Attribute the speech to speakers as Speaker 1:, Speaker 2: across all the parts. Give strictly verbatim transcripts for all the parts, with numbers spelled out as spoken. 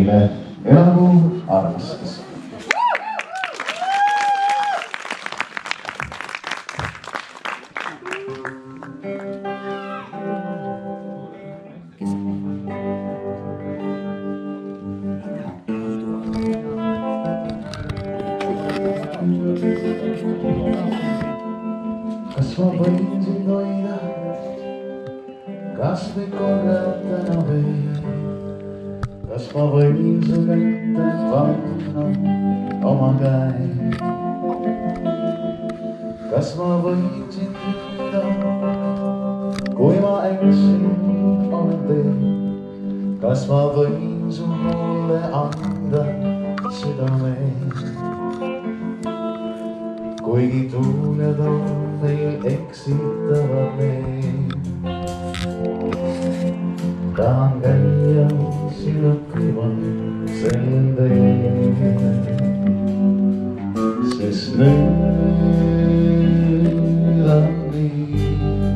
Speaker 1: teile elagu armastus. Kas ma võin sind hoida, kas või korrata veel, kas ma võin su kätte panna oma käe, kas ma võin sind hüvida, kui ma eksin olen teel, kas ma võin sulle anda südameel. Kuigi tuuled on meil eksitavad meil, tahan käia sinu kõrval sel teel, sest nüüd on nii,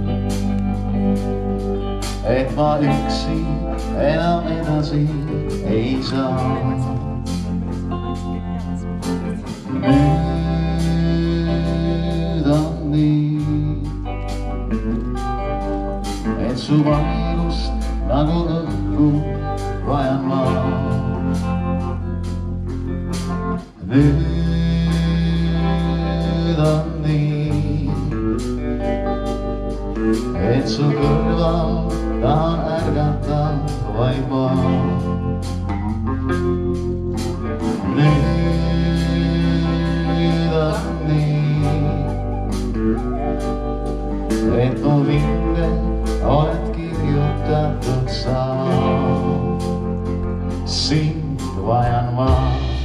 Speaker 1: et ma üksi enam edasi ei saa. Et su vaimust nagu õhku vajan ma. Nüüd on nii, et su kõrval tahan ärgata vaid ma. Nüüd on nii, et mu vinge oled kirjutatud sa, sind vajan ma.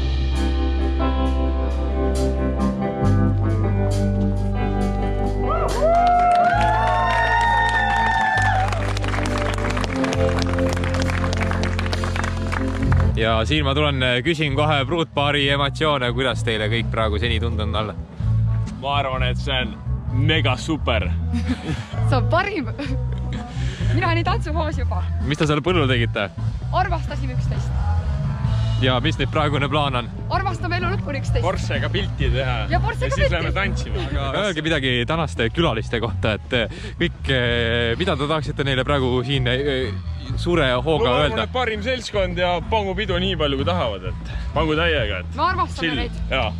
Speaker 2: Ja siin ma tulen, küsin kohe pruutpaari emotsioone, kuidas teile kõik praegu seni tundunud olla?
Speaker 3: Ma arvan, et see on mega super.
Speaker 4: See on parim. Mina nii tantsuhoos juba.
Speaker 2: Mis te seal põllul tegite?
Speaker 4: Armastasime üksteist.
Speaker 2: Ja mis nüüd praegune plaan on?
Speaker 4: Armastame elu lõpuni üksteist.
Speaker 3: Porschega pilti teha
Speaker 4: ja, ja
Speaker 3: siis läheme tantsima.
Speaker 2: Öelge midagi tänaste külaliste kohta, et kõik, mida te tahaksite neile praegu siin suure hooga öelda?
Speaker 3: Ma arvan, et parim seltskond ja pangu pidu nii palju kui tahavad, et pangu täiega.
Speaker 4: Me armastame neid.
Speaker 3: Jaa.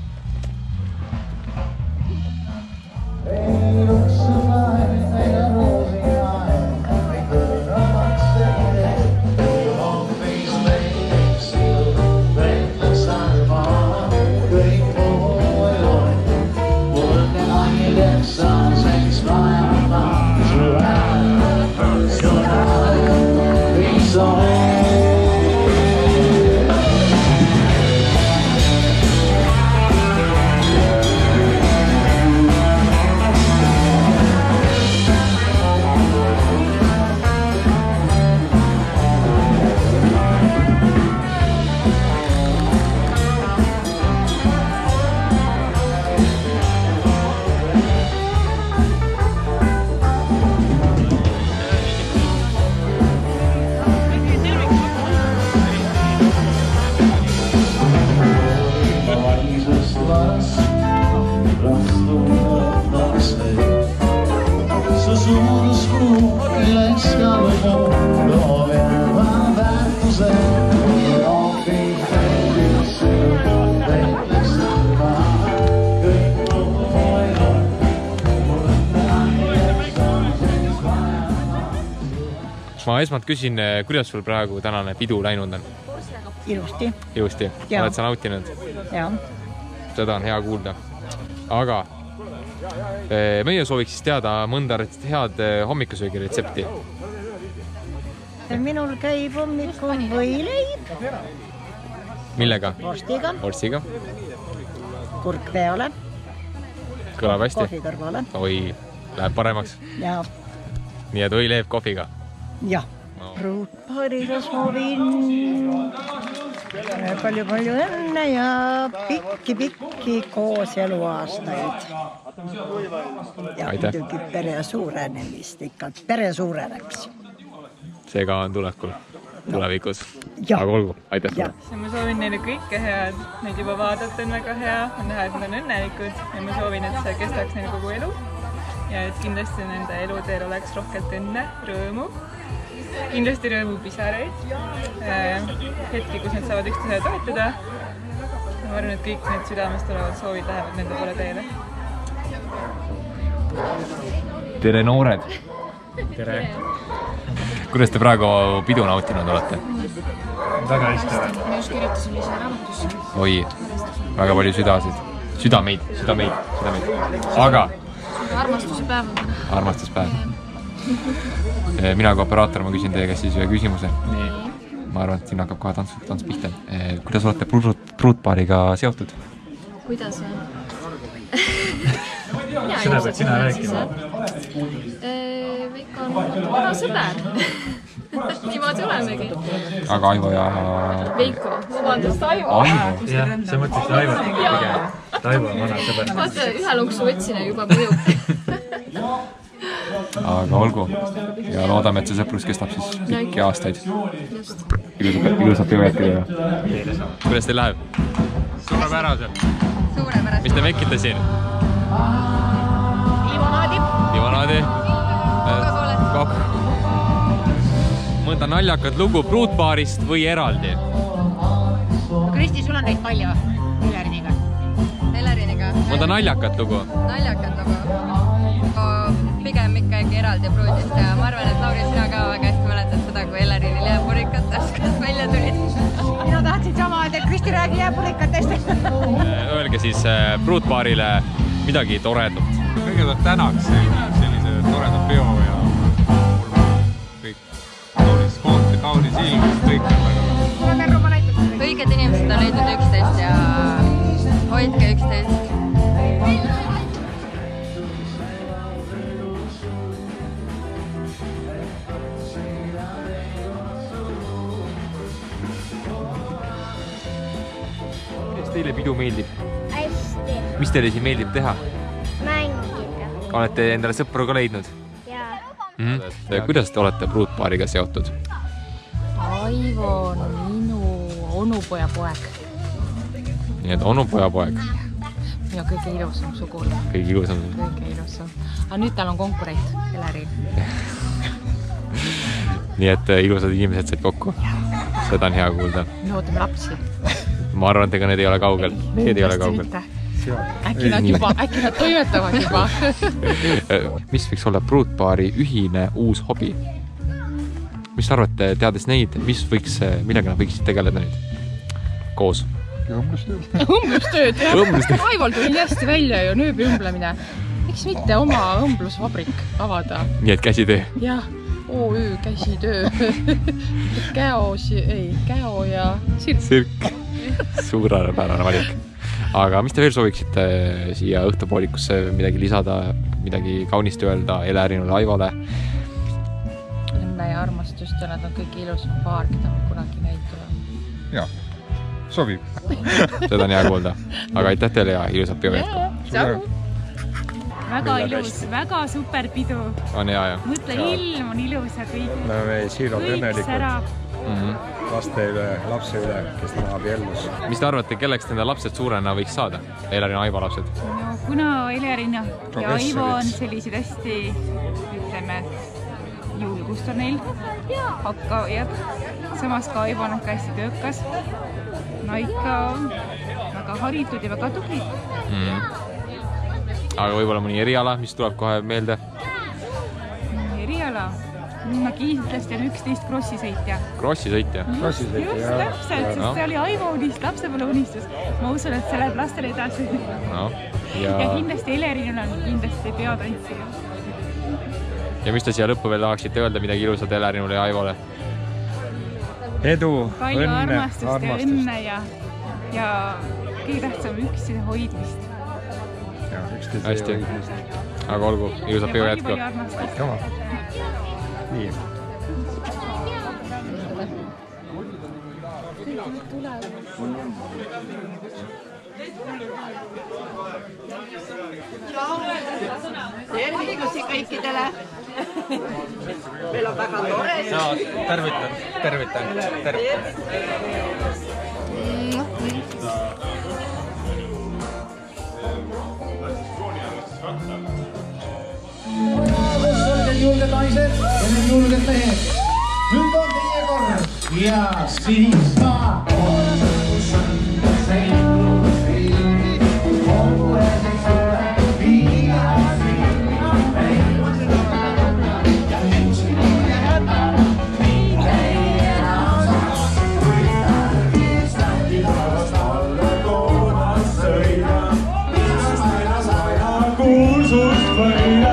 Speaker 2: Ma esmalt küsin, kuidas sul praegu tänane pidu läinud on?
Speaker 5: Ilusti.
Speaker 2: Ilusti? Oled sa nautinud?
Speaker 5: Jah.
Speaker 2: Seda on hea kuulda. Aga meie sooviks siis teada mõnda head hommikusöögi retsepti.
Speaker 5: Minul käib hommikul võileib.
Speaker 2: Millega?
Speaker 5: Vorstiga.
Speaker 2: Vorstiga.
Speaker 5: Kurk peale.
Speaker 2: Kõlab hästi.
Speaker 5: Kohvi kõrvale.
Speaker 2: Oi, läheb paremaks.
Speaker 5: Ja.
Speaker 2: Nii et võileib kohviga.
Speaker 5: Jah. No. Pruutpaariga soovin palju-palju õnne ja pikki-pikki koos eluaastaid. Ja muidugi pere suurenemist, ikka pere suureneks.
Speaker 2: See ka on tulekul tulevikus.
Speaker 5: Ja.
Speaker 2: aga olgu, aitäh sulle.
Speaker 6: Ma soovin neile kõike head, neid juba vaadata on väga hea, on näha, et nad on õnnelikud ja ma soovin, et see kestaks neil kogu elu ja et kindlasti nende eluteel oleks rohkelt õnne, rõõmu, kindlasti rõõmupisaraid, hetki, kus nad saavad üksteise toetada. Ma arvan, et kõik need südamest olevad soovid lähevad nende poole teele.
Speaker 2: Tere noored!
Speaker 7: Tere!
Speaker 2: Kuidas te praegu pidu nautinud olete?
Speaker 7: Väga hästi.
Speaker 4: Me just kirjutasime ise raamatusse.
Speaker 2: Oi, väga palju südasid. Südameid, südameid, südameid. Aga...
Speaker 4: Armastuse päev on.
Speaker 2: Armastuspäev. Mina kui operaator, ma küsin teie käest siis ühe küsimuse. Ma arvan, et siin hakkab kohe tants, tants pihta. Kuidas olete pruutpaariga seotud?
Speaker 4: Kuidas on?
Speaker 7: Sina pead sina rääkima.
Speaker 4: Veiko on vana sõber. Niimoodi olemegi.
Speaker 2: Aga Aivo ja...
Speaker 4: Veiko, vabandust, Aivo.
Speaker 2: Aivo?
Speaker 7: Jah, sa mõtlesid Aivo. Aivo on vana sõber.
Speaker 4: Vaata, ühe lonksu võtsine juba mõjub.
Speaker 2: Aga olgu. Ja loodame, et see sõprus kestab siis pikki aastaid. Ilusat peo jätkida. Kuidas teil läheb?
Speaker 3: Suurepäraselt.
Speaker 4: Suurepäraselt.
Speaker 2: Mis te mekite siin?
Speaker 4: Limonaadi.
Speaker 2: Limonaadi. Mõnda naljakat lugu pruutpaarist või eraldi?
Speaker 8: Kristi, sul on neid palju Eleriniga?
Speaker 4: Eleriniga.
Speaker 2: Mõnda naljakat lugu?
Speaker 4: Naljakat lugu. Pigem ikkagi eraldi pruudist ja ma arvan, et Lauri, sina ka väga hästi mäletad seda, kui Elerinil jääpurikatest kas välja tulid.
Speaker 8: Mina tahtsin sama, et Kristi räägi jääpurikatest.
Speaker 2: Öelge siis pruutpaarile midagi toredat.
Speaker 3: Kõigepealt tänaks sellise toreda peo ja kõik kaunis koht ja kaunis ilm, kõik on väga.
Speaker 4: Õiged inimesed on leidnud üksteist ja hoidke üksteist.
Speaker 2: Mis teile pidu meeldib?
Speaker 9: Hästi.
Speaker 2: Mis teile siin meeldib teha?
Speaker 9: Mängida.
Speaker 2: Olete endale sõpru ka leidnud?
Speaker 9: Jaa.
Speaker 2: Mm -hmm. Kuidas te olete pruutpaariga seotud?
Speaker 10: Aivo on minu onupoja poeg.
Speaker 2: Nii et onupoja poeg?
Speaker 10: Ja kõige ilusam sugula.
Speaker 2: Kõige ilusam?
Speaker 10: Kõige ilusam. Aga nüüd tal on konkurent, Eleril.
Speaker 2: Nii et ilusad inimesed said kokku. Seda on hea kuulda.
Speaker 10: Me ootame lapsi.
Speaker 2: Ma arvan, et ega need ei ole kaugel. Need ei ole kaugel.
Speaker 10: Äkki nad juba, äkki nad toimetavad juba.
Speaker 2: Mis võiks olla pruutpaari ühine uus hobi? Mis arvate, teades neid, mis võiks, millega nad võiksid tegeleda nüüd? Koos?
Speaker 10: Õmblustööd. Õmblustööd, jah. Aival tuli hästi välja ju nööbi õmblemine. Miks mitte oma õmblusvabrik avada?
Speaker 2: Nii et käsitöö?
Speaker 10: Jah, O Ü käsitöö. Käos, ei, käo ja sirk.
Speaker 2: Sirk. Suurepärane valik. Aga mis te veel sooviksite siia õhtupoolikusse midagi lisada, midagi kaunist öelda Elerinule, Aivole?
Speaker 10: Õnne ja armastust ja nad on kõik ilusam paar, keda me kunagi näinud.
Speaker 3: Jah, sobib.
Speaker 2: Seda on hea kuulda. Aga aitäh teile ja ilusat peo jätku.
Speaker 10: Tšau!
Speaker 11: Väga ilus, väga super pidu.
Speaker 2: On hea, jah.
Speaker 11: Mõtle, ilm on ilus ja kõik.
Speaker 7: Me oleme siiralt õnnelikud laste üle, lapse üle, kes täna abiellus.
Speaker 2: Mis te arvate, kelleks nende lapsed suurena võiks saada? Elerin ja Aivo lapsed?
Speaker 11: No, kuna Elerin ja Aivo on sellised hästi, ütleme, julgust on neil, hakkajad. Samas ka Aivo on hästi töökas. No ikka väga haritud ja väga tublid.
Speaker 2: Aga võib-olla mõni eriala, mis tuleb kohe meelde?
Speaker 11: Eriala? Ma kindlasti on üksteist krossisõitja.
Speaker 2: Krossisõitja?
Speaker 11: Just, täpselt, sest see oli Aivo unist, lapsepõlve unistus. Ma usun, et see läheb lastele edasi. Ja kindlasti Elerinil on kindlasti peotantsija.
Speaker 2: Ja mis te siia lõppu veel tahaksite öelda midagi ilusat Elerinule ja Aivole?
Speaker 7: Edu,
Speaker 11: palju
Speaker 7: õnne,
Speaker 11: armastust ja
Speaker 7: armastust.
Speaker 11: õnne ja, ja kõige tähtsam üksteise hoidmist.
Speaker 7: Ja, üksteise hoidmist.
Speaker 2: Aga olgu, ilusat peo jätku.
Speaker 7: Kama. Nii.
Speaker 8: Tervitusi kõikidele. Meil on väga tore.
Speaker 12: Tervitan, tervitan, tervitan.
Speaker 1: Kus on need julged naised ja need julged mehed? Nüüd on teie kord ja siis ma olen see ilus riigi kogueseks ole viia sinna meilus ja üksi niige hätta mitte enam saaks võidar Islandi taas alla koomast sõida minust aina saja kuulsust võida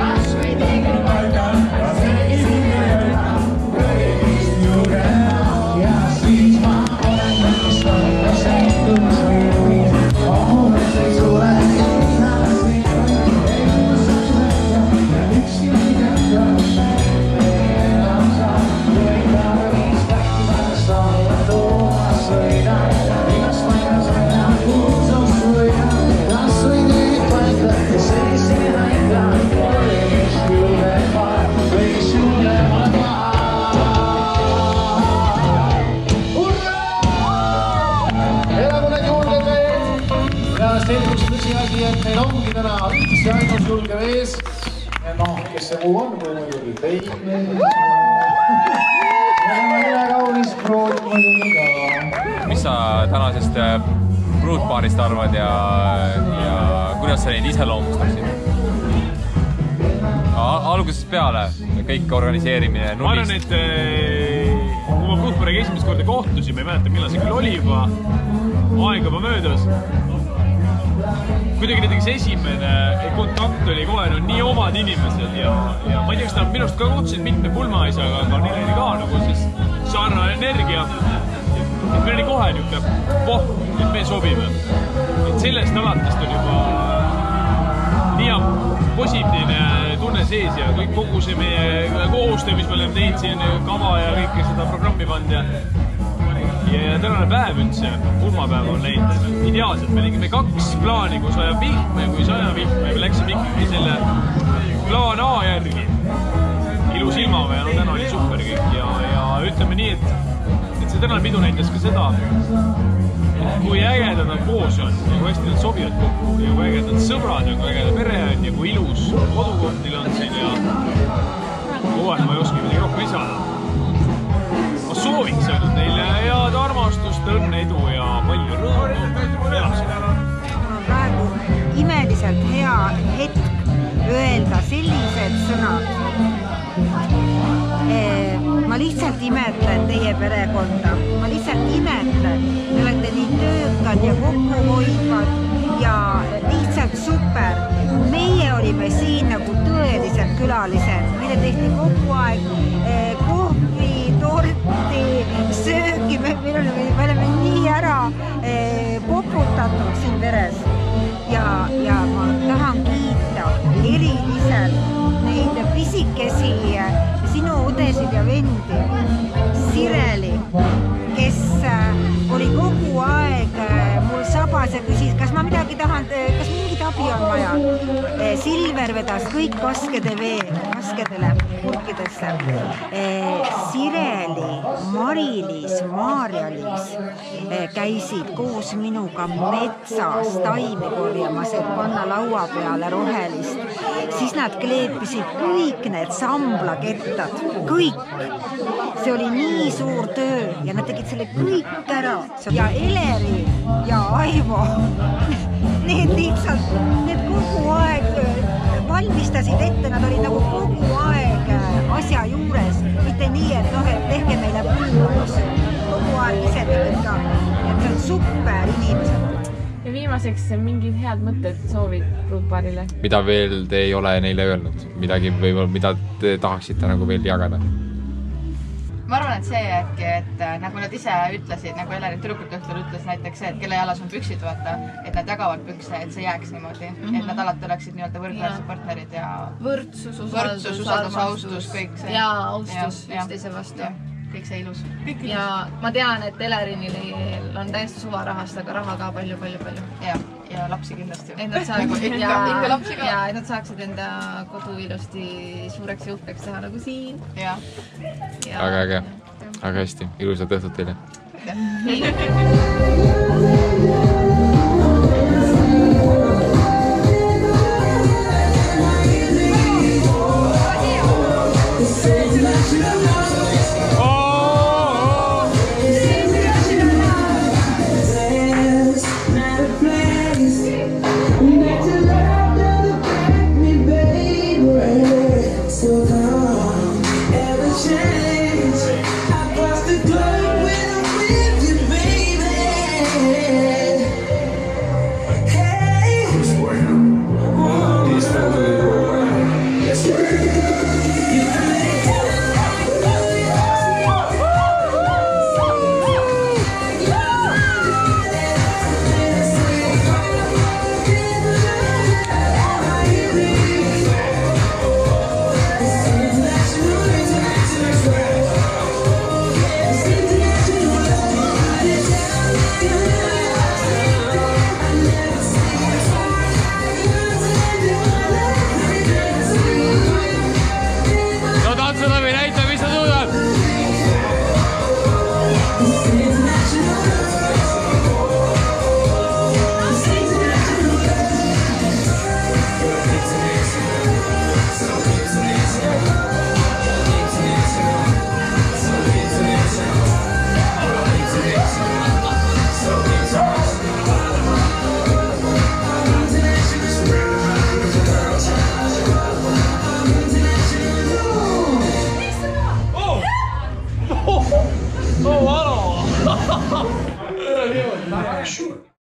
Speaker 1: meil ongi täna üks ja ainus julge mees. Noh, kes see muu on, kui muidugi teine. Ja tema üle kaunis prood muidugi ka.
Speaker 2: Mis sa tänasest pruutpaarist arvad ja, ja kuidas sa neid iseloomustaksid? Algusest peale kõik organiseerimine nullist.
Speaker 13: Ma arvan, et kui ma pruutpaariga esimest korda kohtusime, ei mäleta, millal see küll oli juba, aeg juba möödas. Kuidagi näiteks esimene kontakt oli kohe no, nii omad inimesed ja, ja ma ei tea, kas ta minust ka kohtusid mitme pulmaisaga, aga neil oli ka nagu siis sarnane energia. Et meil oli kohe niuke, voh, et me sobime. Et sellest alatest oli juba nii positiivne tunne sees ja kõik kogu see meie koostöö, mis me oleme teinud siin kava ja kõike seda programmi pand ja Ja tänane päev üldse, pulmapäev on läinud ideaalselt. Me tegime kaks plaani, kui saja vihma ja kui saja vihma. Me läksime ikkagi selle plaan A järgi. Ilus ilmaga ja no täna oli super kõik. Ja, ja ütleme nii, et, et see tänane pidu näitas ka seda, kui ägedad nad koos on ja kui hästi nad sobivad kokku ja kui ägedad sõbrad ja kui ägedad pere on ja kui ilus kodukond neil on siin ja kohe ma ei oska midagi rohkem lisada. Sooviks ainult neile head armastust, õnne, edu ja palju rõõmu.
Speaker 14: Praegu imeliselt hea hetk öelda sellised sõnad. Ma lihtsalt imetlen teie perekonda. Ma lihtsalt imetlen. Te olete nii töökad ja kokkuhoidvad ja lihtsalt super. Meie olime siin nagu tõelised külalised. Meile tehti kogu aeg kohvi, torti, söögi, me oleme nii ära poputatud siin veres ja, ja ma tahan kiita eriliselt neid pisikesi sinu õdesid ja vendi, Sireli, kes oli kogu aeg mul sabas ja küsis, kas ma midagi tahan, kas mingit abi on vaja. Silver vedas kõik kaskede vee, kaskedele, purkidesse. Sireli, Mari-Liis, Maarja-Liis käisid koos minuga metsas taimi korjamas, et panna laua peale rohelist. Siis nad kleepisid kõik need samblakettad, kõik. See oli nii suur töö ja nad tegid selle kõik ära. Ja Eleri ja Aivo, need lihtsalt, need kogu aeg valmistasid ette, nad olid nagu kogu aeg asja juures, mitte nii, et noh, et tehke meile pulmus, kogu aeg ise tegid ka, et see on super inimesed.
Speaker 11: Ja viimaseks mingid head mõtted soovid pruutpaarile? Mida
Speaker 2: veel te ei ole neile öelnud? Midagi võib-olla, mida te tahaksite nagu veel jagada?
Speaker 4: Ma arvan, et see äkki, et nagu nad ise ütlesid, nagu Elleri tüdrukute õhtul ütles näiteks see, et kelle jalas on püksid, vaata, et nad jagavad pükse, et see jääks niimoodi, mm -hmm. et nad alati oleksid nii-öelda võrdväärsed partnerid ja
Speaker 11: võrdsus,
Speaker 4: usaldus, usaldus, austus, kõik see.
Speaker 11: Ja austus üksteise vastu.
Speaker 4: kõik see ilus.
Speaker 15: ja ma tean, et Elerinil on täiesti suva rahast, aga raha ka palju, palju, palju.
Speaker 4: Ja, ja lapsi kindlasti.
Speaker 15: Et nad saaksid,
Speaker 4: ikka,
Speaker 15: ja,
Speaker 4: ikka lapsi ka.
Speaker 15: Ja, et nad saaksid enda kodu ilusti suureks ja uhkeks teha nagu siin.
Speaker 4: Ja.
Speaker 2: Aga äge, aga hästi, ilusat õhtut teile.
Speaker 15: Nii.